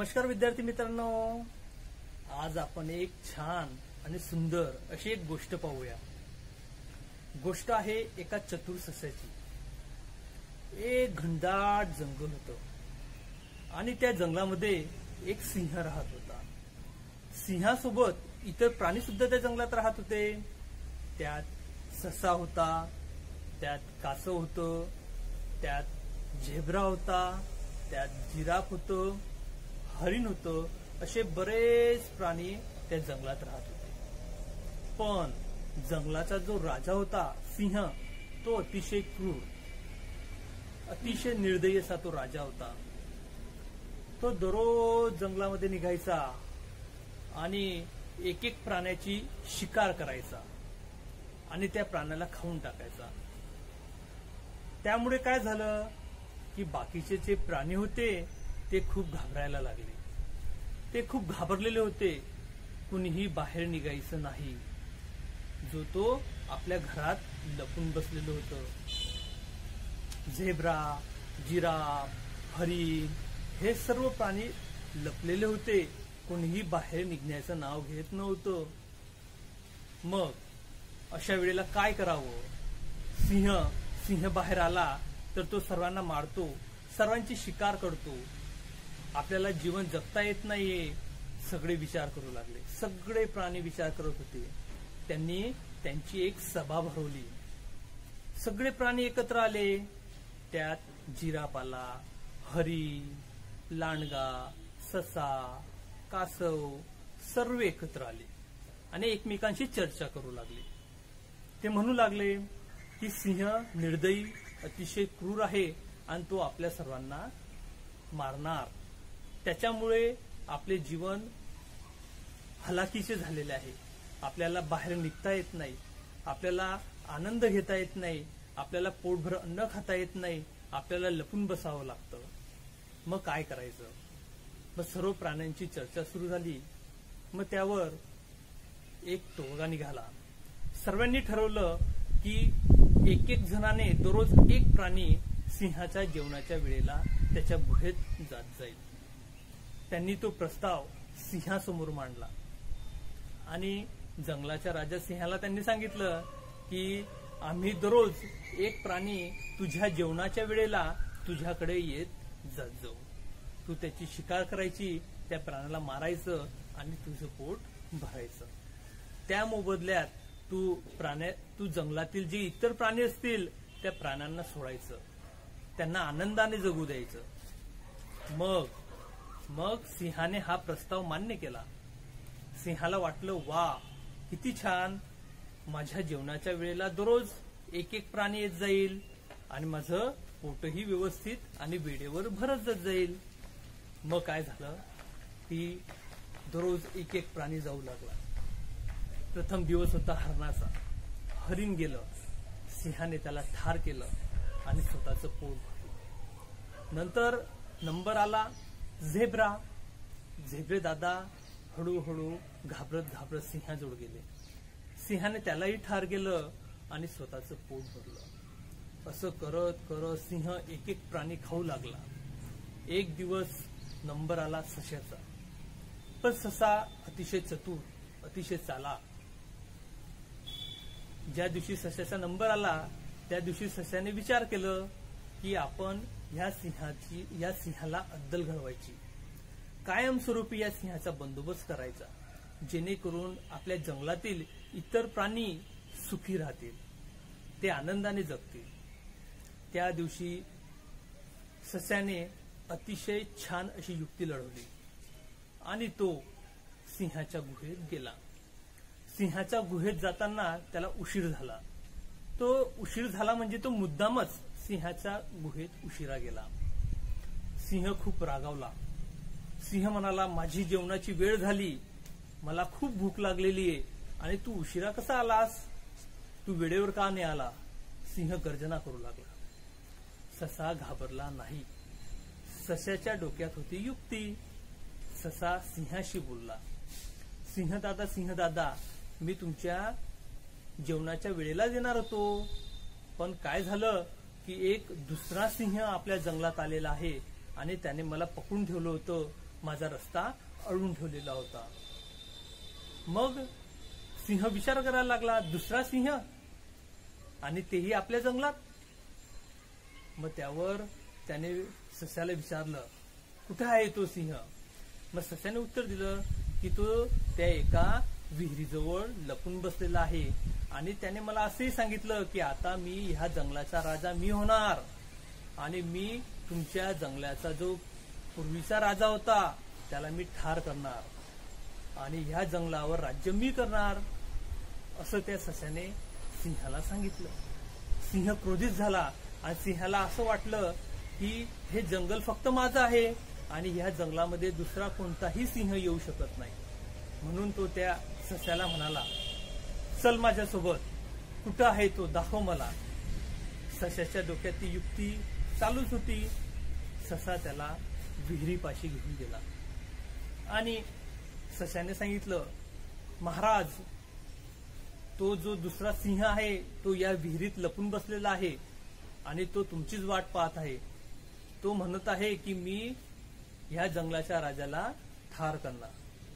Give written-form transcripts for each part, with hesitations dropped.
नमस्कार विद्यार्थी मित्रांनो, आज आपण एक छान आणि सुंदर अशी एक गोष्ट पाहूया। गोष्ट आहे एका चतुर सस्याची। एक घनदाट जंगल होतं आणि त्या जंगलामध्ये एक सिंह राहत होता। सिंहासोबत इतर प्राणी सुद्धा त्या जंगलात राहत होते। त्यात ससा होता, त्यात कासव होतं, त्यात झेब्रा होता, त्यात जिराफ होतं, हरिण होतं, असे बरेच प्राणी त्या जंगलात राहत होते। पण जंगलाचा जो राजा होता सिंह, तो अतिशय क्रूर, अतिशय निर्दयी असा तो राजा होता। तो दररोज जंगलामध्ये निघायचा आणि एक एक प्राण्याची शिकार करायचा आणि त्या प्राण्याला खाऊन टाकायचा। त्यामुळे काय झालं की बाकीचे जे प्राणी होते ते खूप घाबरायला लागले। ते खूप घाबरलेले होते। कुणीही बाहेर निघायचं नाही। जो तो आपल्या घरात लपून बसलेलं होतं। झेब्रा, जिराफ, हरिण हे सर्व प्राणी लपलेले होते। कोणीही बाहेर निघण्याचं नाव घेत नव्हतं। मग अशा वेळेला काय करावं? सिंह बाहेर आला तर तो सर्वांना मारतो, सर्वांची शिकार करतो। आपल्याला जीवन जगता येत नाहीये, सगळे विचार करू लागले। सगळे प्राणी विचार करत होते। त्यांनी त्यांची एक सभा भरवली। सगळे प्राणी एकत्र आले। त्यात जिराफ आला, हरिण, लांडगा, ससा, कासव सर्व एकत्र आले आणि एकमेकांशी चर्चा करू लागले। ते म्हणू लागले की सिंह निर्दयी, अतिशय क्रूर आहे आणि तो आपल्या सर्वांना मारणार। त्याच्यामुळे आपले जीवन हलाखीचे झालेले आहे। आपल्याला बाहेर निघता येत नाही, आपल्याला आनंद घेता येत नाही, आपल्याला पोटभर अन्न खाता येत नाही, आपल्याला लपून बसावं लागतं। मग काय करायचं? मग सर्व प्राण्यांची चर्चा सुरू झाली। मग त्यावर एक तोडगा निघाला। सर्वांनी ठरवलं की एक जणाने दररोज एक प्राणी सिंहाच्या जेवणाच्या वेळेला त्याच्या गुहेत जात जाईल। त्यांनी तो प्रस्ताव सिंहासमोर मांडला आणि जंगलाच्या राजा सिंहाला त्यांनी सांगितलं की आम्ही दररोज एक प्राणी तुझ्या जेवणाच्या वेळेला तुझ्याकडे येत जात जाऊ। तू त्याची शिकार करायची, त्या प्राण्याला मारायचं आणि तुझं पोट भरायचं। त्या मोबदल्यात तू जंगलातील जे इतर प्राणी असतील त्या प्राण्यांना सोडायचं, त्यांना आनंदाने जगू द्यायचं। मग सिंहाने हा प्रस्ताव मान्य केला। सिंहाला वाटलं, वा किती छान, माझ्या जेवणाच्या वेळेला दररोज एक एक प्राणी येत जाईल आणि माझं पोटही व्यवस्थित आणि वेळेवर भरत जात जाईल। मग काय झालं की दररोज एक एक प्राणी जाऊ लागला। प्रथम दिवस होता हरणाचा। हरिण गेलं, सिंहाने त्याला ठार केलं आणि स्वतःचं पोट भरलं। नंतर नंबर आला झेब्रे दादा हळूहळू घाबरत सिंहाजवळ गेले। सिंहाने त्यालाही ठार केलं आणि स्वतःचं पोट भरलं। असं करत सिंह एक एक प्राणी खाऊ लागला। एक दिवस नंबर आला सश्याचा। पण ससा अतिशय चतुर, अतिशय चालाक। ज्या दिवशी सश्याचा नंबर आला त्या दिवशी सश्याने विचार केलं की आपण या सिंहाला अद्दल घडवायची, कायमस्वरूपी या सिंहाचा बंदोबस्त करायचा, जेणेकरून आपल्या जंगलातील इतर प्राणी सुखी राहतील, ते आनंदाने जगतील। त्या दिवशी सस्याने अतिशय छान अशी युक्ती लढवली आणि तो सिंहाच्या गुहेत गेला। सिंहाच्या गुहेत जाताना त्याला उशीर झाला। तो उशीर झाला म्हणजे तो मुद्दामच सिंहाच्या गुहेत उशिरा गेला। सिंह खूप रागावला। सिंह म्हणाला, माझी जेवणाची वेळ झाली, मला खूप भूक लागलेली आहे आणि तू उशिरा कसा आलास? तू वेळेवर का नाही आला? सिंह गर्जना करू लागला। ससा घाबरला नाही। सस्याच्या डोक्यात होती युक्ती। ससा सिंहाशी बोलला, सिंह दादा, मी तुमच्या जेवणाच्या वेळेलाच येणार होतो, पण काय झालं की एक दुसरा सिंह आपल्या जंगलात आलेला आहे आणि त्याने मला पकडून ठेवलं होतं माझा रस्ता अडवून ठेवलेला होता. मग सिंह विचार करायला लागला, दुसरा सिंह आणि तेही आपल्या जंगलात. मग त्यावर त्याने सस्याला विचारलं, कुठे आहे तो सिंह? मग सस्याने उत्तर दिलं की तो त्या एका विहिरीजवळ लपून बसलेला आहे. आणि त्याने मला असंही सांगितलं की आता मी ह्या जंगलाचा राजा मी होणार आणि मी तुमच्या जंगलाचा जो पूर्वीचा राजा होता त्याला मी ठार करणार आणि ह्या जंगलावर राज्य मी करणार, असं त्या सस्याने सिंहाला सांगितलं. सिंह क्रोधित झाला आणि सिंहाला असं वाटलं की हे जंगल फक्त माझं आहे आणि ह्या जंगलामध्ये दुसरा कोणताही सिंह येऊ शकत नाही. म्हणून तो त्या सस्याला म्हणाला, चल माझ्यासोबत, कुठं आहे तो, दाखव मला. सस्याच्या डोक्यात ती युक्ती चालूच होती. ससा त्याला विहिरीपाशी घेऊन गेला आणि सस्याने सांगितलं, महाराज, तो जो दुसरा सिंह आहे तो या विहिरीत लपून बसलेला आहे आणि तो तुमचीच वाट पाहत आहे. तो म्हणत आहे की मी ह्या जंगलाच्या राजाला ठार करणार.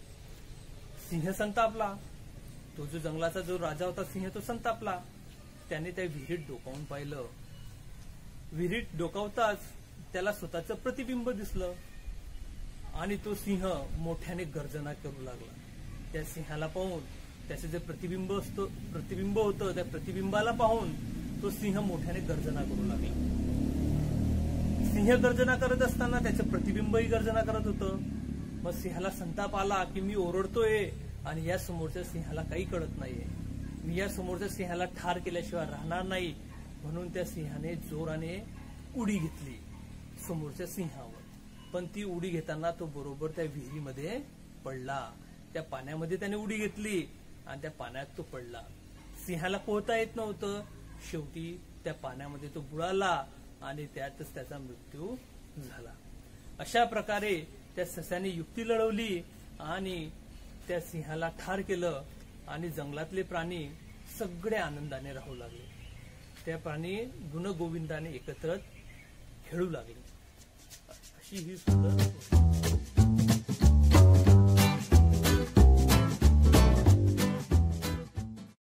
सिंह संतापला. तो जो जंगलाचा जो राजा होता सिंह, तो संतापला. त्याने त्या विहिरीत डोकावून पाहिलं. विहिरीत डोकावताच त्याला स्वतःचं प्रतिबिंब दिसलं आणि तो सिंह मोठ्याने गर्जना करू लागला. त्या सिंहाला पाहून, त्याचे जे प्रतिबिंब होतं त्या प्रतिबिंबाला पाहून तो सिंह मोठ्याने गर्जना करू लागला. सिंह गर्जना करत असताना त्याचं प्रतिबिंबही गर्जना करत होतं. मग सिंहाला संताप आला की मी ओरडतोय आणि या समोरच्या सिंहाला काही कळत नाहीये, मी या समोरच्या सिंहाला ठार केल्याशिवाय राहणार नाही. म्हणून त्या सिंहाने जोराने उडी घेतली समोरच्या सिंहावर. पण ती उडी घेताना तो बरोबर त्या विहिरीमध्ये पडला. त्या पाण्यामध्ये त्याने उडी घेतली आणि त्या पाण्यात तो पडला. सिंहाला पोहता येत नव्हतं. शेवटी त्या पाण्यामध्ये तो बुडाला आणि त्यातच त्याचा मृत्यू झाला. अशा प्रकारे त्या सस्याने युक्ती लढवली आणि त्या सिंहाला ठार केलं आणि जंगलातले प्राणी सगळे आनंदाने राहू लागले. त्या प्राणी गुणगोविंदाने एकत्र खेळू लागले. अशी ही सुंदर